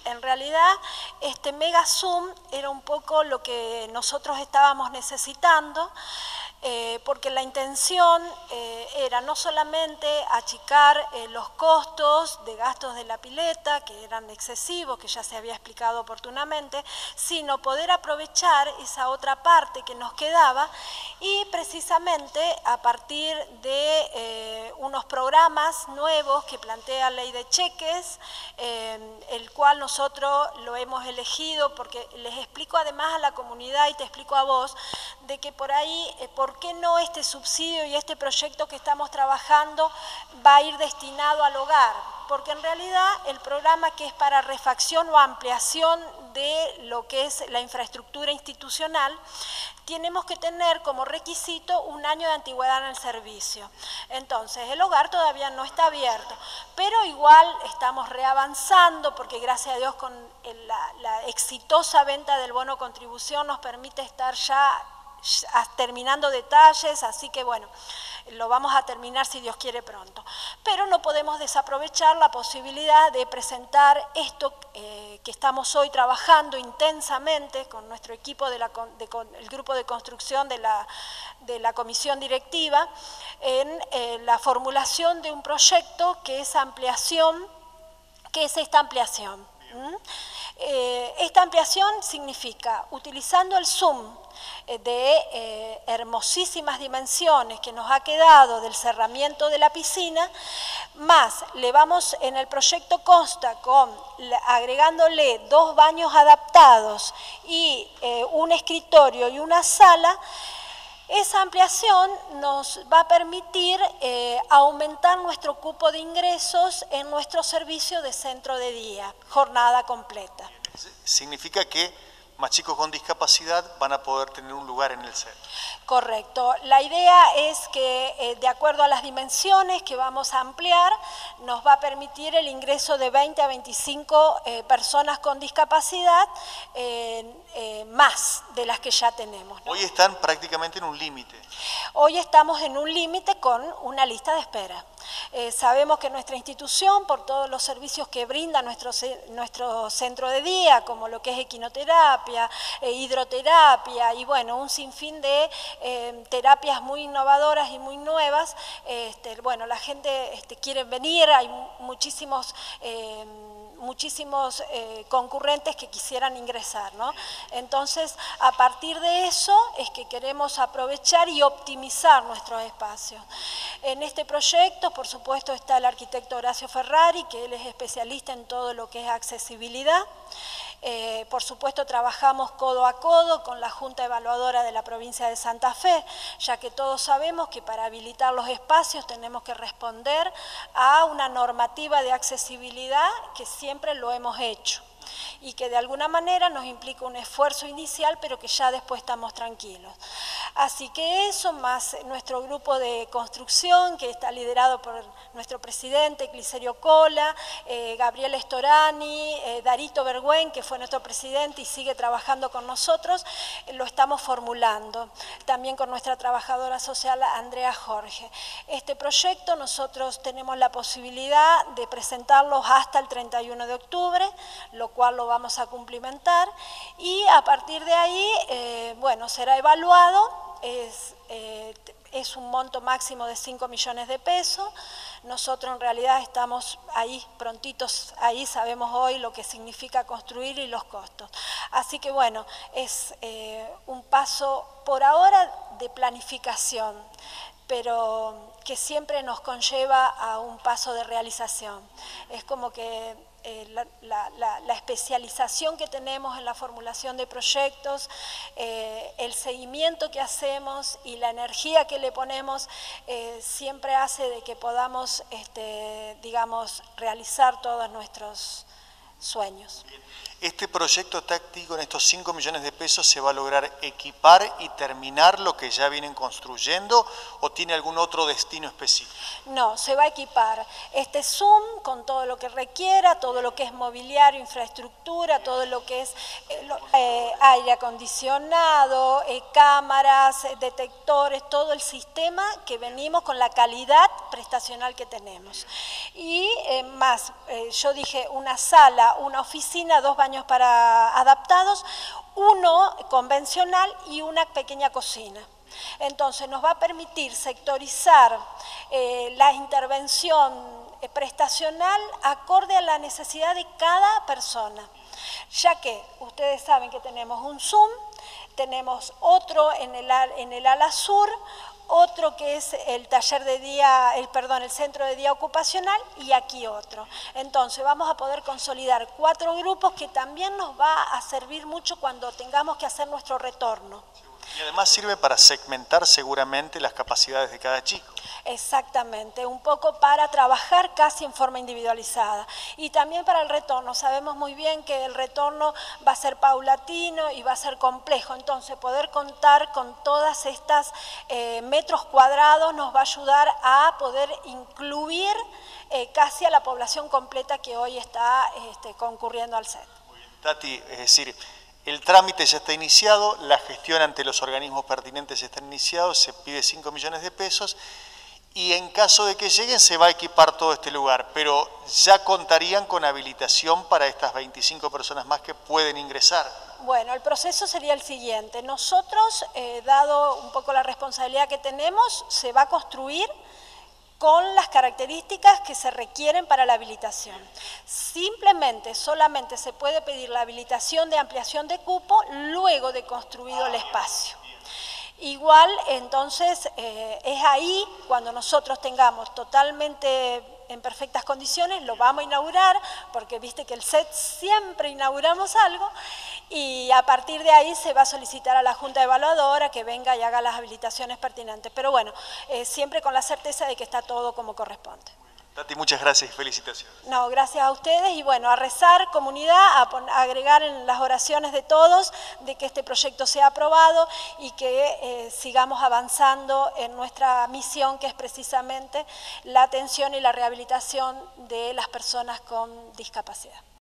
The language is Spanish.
En realidad, este Mega Zoom era un poco lo que nosotros estábamos necesitando, porque la intención era no solamente achicar los costos de gastos de la pileta, que eran excesivos, que ya se había explicado oportunamente, sino poder aprovechar esa otra parte que nos quedaba y precisamente a partir de unos programas nuevos que plantea Ley de Cheques, el cual nosotros lo hemos elegido porque les explico además a la comunidad y te explico a vos de que por ahí, ¿por qué no este subsidio y este proyecto que estamos trabajando va a ir destinado al hogar? Porque en realidad el programa que es para refacción o ampliación de lo que es la infraestructura institucional, tenemos que tener como requisito 1 año de antigüedad en el servicio. Entonces, el hogar todavía no está abierto, pero igual estamos reavanzando porque gracias a Dios con la exitosa venta del bono contribución nos permite estar ya terminando detalles, así que bueno, lo vamos a terminar si Dios quiere pronto. Pero no podemos desaprovechar la posibilidad de presentar esto que estamos hoy trabajando intensamente con nuestro equipo el grupo de construcción de la comisión directiva en la formulación de un proyecto que es ampliación, que es esta ampliación. Esta ampliación significa, utilizando el Zoom de hermosísimas dimensiones que nos ha quedado del cerramiento de la piscina, más le vamos, en el proyecto consta con agregándole 2 baños adaptados y un escritorio y una sala. Esa ampliación nos va a permitir aumentar nuestro cupo de ingresos en nuestro servicio de centro de día, jornada completa. Significa que más chicos con discapacidad van a poder tener un lugar en el centro. Correcto. La idea es que, de acuerdo a las dimensiones que vamos a ampliar, nos va a permitir el ingreso de 20 a 25 personas con discapacidad, más de las que ya tenemos, ¿no? Hoy están prácticamente en un límite. Hoy estamos en un límite con una lista de espera. Sabemos que nuestra institución, por todos los servicios que brinda nuestro centro de día, como lo que es equinoterapia, hidroterapia y bueno, un sinfín de terapias muy innovadoras y muy nuevas, bueno, la gente quiere venir, hay muchísimos concurrentes que quisieran ingresar, ¿no? Entonces, a partir de eso es que queremos aprovechar y optimizar nuestros espacios. En este proyecto, por supuesto, está el arquitecto Horacio Ferrari, que él es especialista en todo lo que es accesibilidad. Por supuesto, trabajamos codo a codo con la Junta Evaluadora de la provincia de Santa Fe, ya que todos sabemos que para habilitar los espacios tenemos que responder a una normativa de accesibilidad que siempre lo hemos hecho y que de alguna manera nos implica un esfuerzo inicial, pero que ya después estamos tranquilos. Así que eso, más nuestro grupo de construcción, que está liderado por nuestro presidente, Cliserio Cola, Gabriel Storani, Darito Bergüen, que fue nuestro presidente y sigue trabajando con nosotros, lo estamos formulando. También con nuestra trabajadora social, Andrea Jorge. Este proyecto nosotros tenemos la posibilidad de presentarlo hasta el 31 de octubre, lo cual lo vamos a cumplimentar y a partir de ahí, bueno, será evaluado, es un monto máximo de 5 millones de pesos, nosotros en realidad estamos ahí prontitos, ahí sabemos hoy lo que significa construir y los costos. Así que bueno, es un paso por ahora de planificación, pero que siempre nos conlleva a un paso de realización. Es como que la especialización que tenemos en la formulación de proyectos, el seguimiento que hacemos y la energía que le ponemos siempre hace de que podamos, digamos, realizar todos nuestros sueños. ¿Este proyecto táctico en estos 5 millones de pesos se va a lograr equipar y terminar lo que ya vienen construyendo o tiene algún otro destino específico? No, se va a equipar. Este Zoom con todo lo que requiera, todo lo que es mobiliario, infraestructura, todo lo que es aire acondicionado, cámaras, detectores, todo el sistema que venimos con la calidad prestacional que tenemos. Y yo dije una sala, una oficina, 2 baños para adaptados, uno convencional y una pequeña cocina. Entonces nos va a permitir sectorizar la intervención prestacional acorde a la necesidad de cada persona, ya que ustedes saben que tenemos un Zoom, tenemos otro en el ala sur, otro que es el taller de día, el centro de día ocupacional y aquí otro. Entonces vamos a poder consolidar 4 grupos que también nos va a servir mucho cuando tengamos que hacer nuestro retorno. Y además sirve para segmentar seguramente las capacidades de cada chico. Exactamente, un poco para trabajar casi en forma individualizada. Y también para el retorno, sabemos muy bien que el retorno va a ser paulatino y va a ser complejo, entonces poder contar con todas estas metros cuadrados nos va a ayudar a poder incluir casi a la población completa que hoy está concurriendo al set. Muy bien. Tati, es decir, el trámite ya está iniciado, la gestión ante los organismos pertinentes está iniciado, se pide 5 millones de pesos y en caso de que lleguen se va a equipar todo este lugar, pero ya contarían con habilitación para estas 25 personas más que pueden ingresar. Bueno, el proceso sería el siguiente. Nosotros, dado un poco la responsabilidad que tenemos, se va a construir con las características que se requieren para la habilitación. Solamente se puede pedir la habilitación de ampliación de cupo luego de construido el espacio. Igual, entonces, es ahí cuando nosotros tengamos totalmente en perfectas condiciones, lo vamos a inaugurar, porque viste que el set siempre inauguramos algo, y a partir de ahí se va a solicitar a la Junta Evaluadora que venga y haga las habilitaciones pertinentes. Pero bueno, siempre con la certeza de que está todo como corresponde. Tati, muchas gracias y felicitaciones. No, gracias a ustedes y bueno, a rezar comunidad, a agregar en las oraciones de todos de que este proyecto sea aprobado y que sigamos avanzando en nuestra misión, que es precisamente la atención y la rehabilitación de las personas con discapacidad.